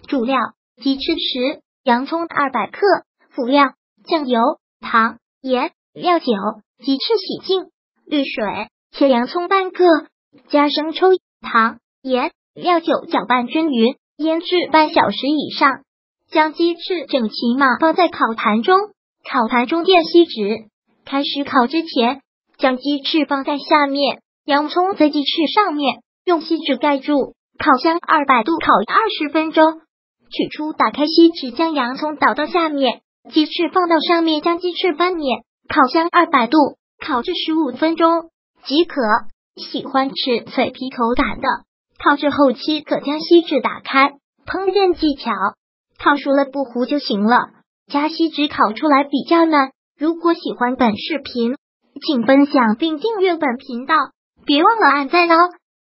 主料：鸡翅10，洋葱200克。辅料：酱油、糖、盐、料酒。鸡翅洗净，滤水，切洋葱半个，加生抽、糖、盐、料酒搅拌均匀，腌制半小时以上。将鸡翅整齐码放在烤盘中，烤盘中电锡纸。开始烤之前，将鸡翅放在下面，洋葱在鸡翅上面，用锡纸盖住，烤箱200度烤20分钟。取出，打开锡纸，将洋葱倒到下面，鸡翅放到上面，将鸡翅翻面，烤箱200度烤至15分钟即可。喜欢吃脆皮口感的，烤制后期可将锡纸打开。烹饪技巧：烤熟了不糊就行了，加锡纸烤出来比较难。如果喜欢本视频，请分享并订阅本频道，别忘了按赞哦。